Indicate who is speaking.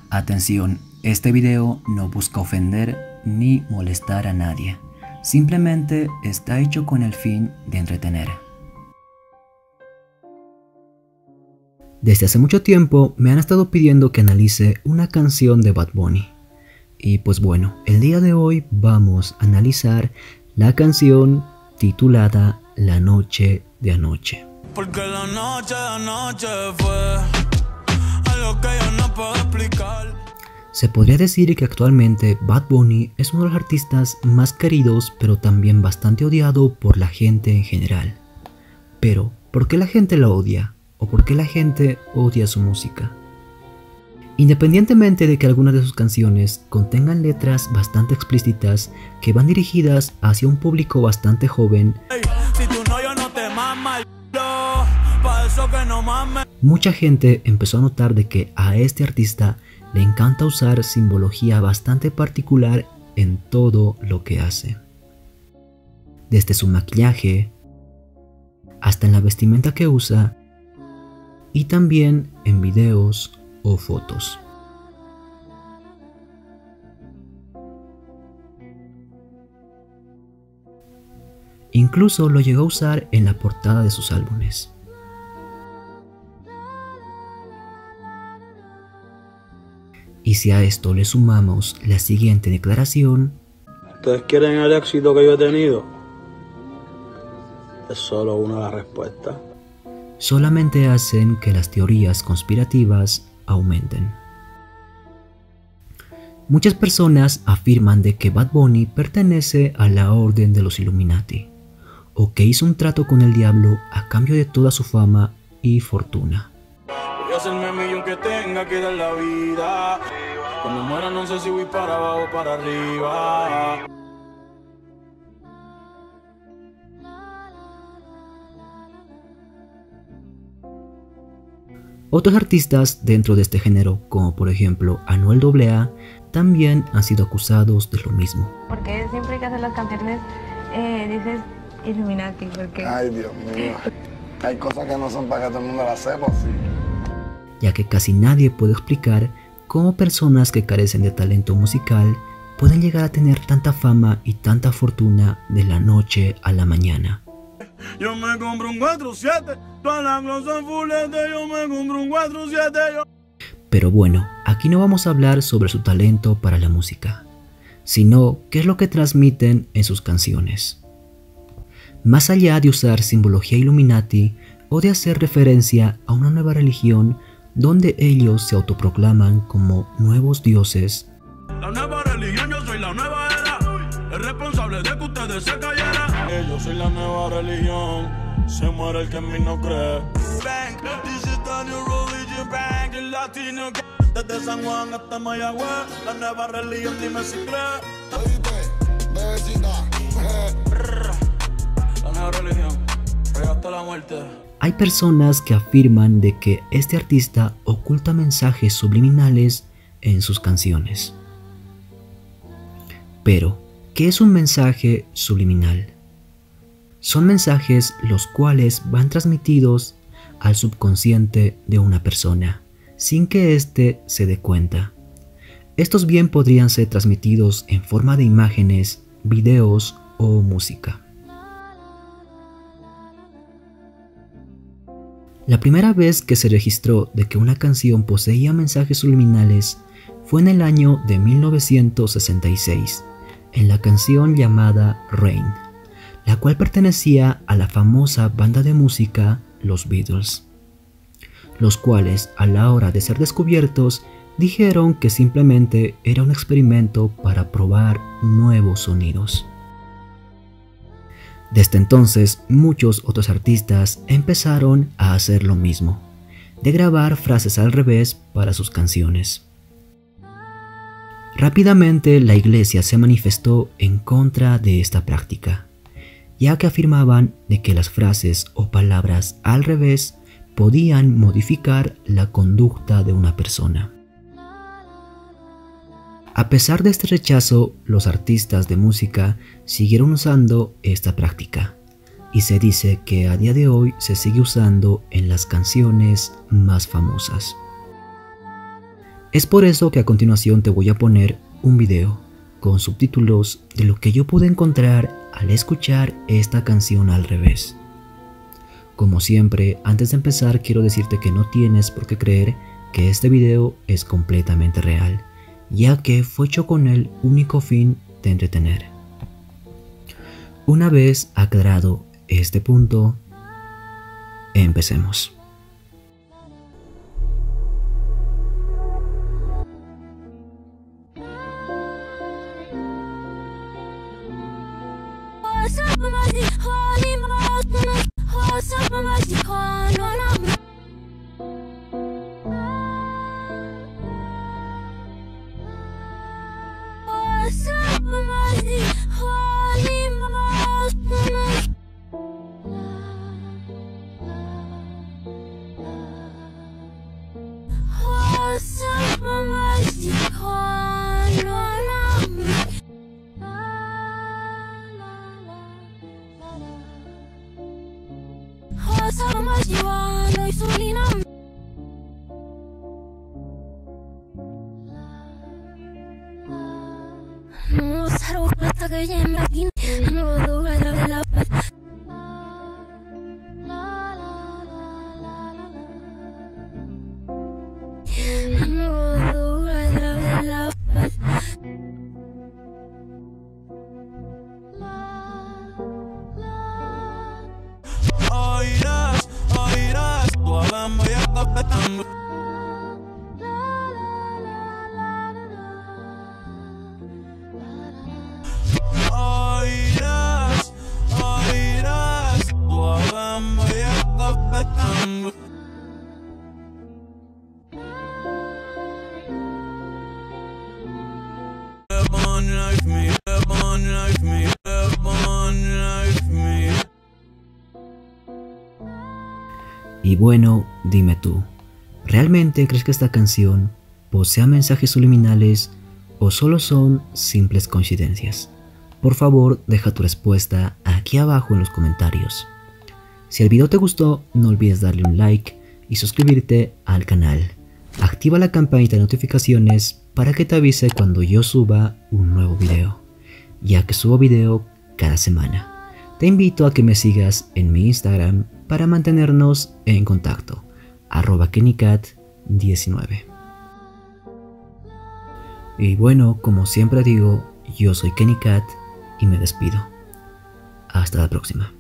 Speaker 1: Atención, este video no busca ofender ni molestar a nadie, simplemente está hecho con el fin de entretener. Desde hace mucho tiempo me han estado pidiendo que analice una canción de Bad Bunny. Y pues bueno, el día de hoy vamos a analizar la canción titulada La Noche de Anoche. Porque la noche de anoche fue algo que yo no puedo explicar. Se podría decir que actualmente Bad Bunny es uno de los artistas más queridos, pero también bastante odiado por la gente en general. Pero, ¿por qué la gente lo odia? ¿O por qué la gente odia su música? Independientemente de que algunas de sus canciones contengan letras bastante explícitas que van dirigidas hacia un público bastante joven, mucha gente empezó a notar de que a este artista le encanta usar simbología bastante particular en todo lo que hace. Desde su maquillaje, hasta en la vestimenta que usa, y también en videos o fotos. Incluso lo llegó a usar en la portada de sus álbumes. Y si a esto le sumamos la siguiente declaración:
Speaker 2: ¿ustedes quieren el éxito que yo he tenido? Es solo una de las respuestas.
Speaker 1: Solamente hacen que las teorías conspirativas aumenten. Muchas personas afirman de que Bad Bunny pertenece a la orden de los Illuminati, o que hizo un trato con el diablo a cambio de toda su fama y fortuna.
Speaker 2: Voy a hacerme millón que tenga que dar la vida. Cuando muera no sé si voy para abajo o para arriba.
Speaker 1: Otros artistas dentro de este género, como por ejemplo Anuel AA, también han sido acusados de lo mismo.
Speaker 3: Porque siempre que haces las canciones dices Illuminati, porque...
Speaker 4: Ay, Dios mío. Hay cosas que no son para que todo el mundo las sepa, sí.
Speaker 1: Ya que casi nadie puede explicar cómo personas que carecen de talento musical pueden llegar a tener tanta fama y tanta fortuna de la noche a la mañana.
Speaker 2: Yo me compro un 4-7, todas las cosas fulete, yo me compro un 4-7,
Speaker 1: Pero bueno, aquí no vamos a hablar sobre su talento para la música, sino qué es lo que transmiten en sus canciones. Más allá de usar simbología Illuminati o de hacer referencia a una nueva religión donde ellos se autoproclaman como nuevos dioses,
Speaker 2: la nueva religión, yo soy la nueva era, el responsable de que ustedes se cayeran. Yo soy la nueva religión, se muere el que en mí no cree. Desde San Juan hasta Mayagüez, la nueva religión, dime si crees. La nueva religión, hasta la muerte.
Speaker 1: Hay personas que afirman de que este artista oculta mensajes subliminales en sus canciones. Pero, ¿qué es un mensaje subliminal? Son mensajes los cuales van transmitidos al subconsciente de una persona, sin que éste se dé cuenta. Estos bien podrían ser transmitidos en forma de imágenes, videos o música. La primera vez que se registró de que una canción poseía mensajes subliminales fue en el año de 1966, en la canción llamada Rain, la cual pertenecía a la famosa banda de música Los Beatles, los cuales a la hora de ser descubiertos dijeron que simplemente era un experimento para probar nuevos sonidos. Desde entonces, muchos otros artistas empezaron a hacer lo mismo, de grabar frases al revés para sus canciones. Rápidamente la iglesia se manifestó en contra de esta práctica, ya que afirmaban de que las frases o palabras al revés podían modificar la conducta de una persona. A pesar de este rechazo, los artistas de música siguieron usando esta práctica, y se dice que a día de hoy se sigue usando en las canciones más famosas. Es por eso que a continuación te voy a poner un video con subtítulos de lo que yo pude encontrar al escuchar esta canción al revés. Como siempre, antes de empezar quiero decirte que no tienes por qué creer que este video es completamente real, ya que fue hecho con el único fin de entretener. Una vez aclarado este punto, empecemos.
Speaker 2: Oirás, tu alma ya está petando. Oirás, tu alma ya está petando.
Speaker 1: Y bueno, dime tú, ¿realmente crees que esta canción posea mensajes subliminales o solo son simples coincidencias? Por favor, deja tu respuesta aquí abajo en los comentarios. Si el video te gustó, no olvides darle un like y suscribirte al canal. Activa la campanita de notificaciones para que te avise cuando yo suba un nuevo video, ya que subo video cada semana. Te invito a que me sigas en mi Instagram para mantenernos en contacto, @kennycat19. Y bueno, como siempre digo, yo soy Kenny Cat y me despido. Hasta la próxima.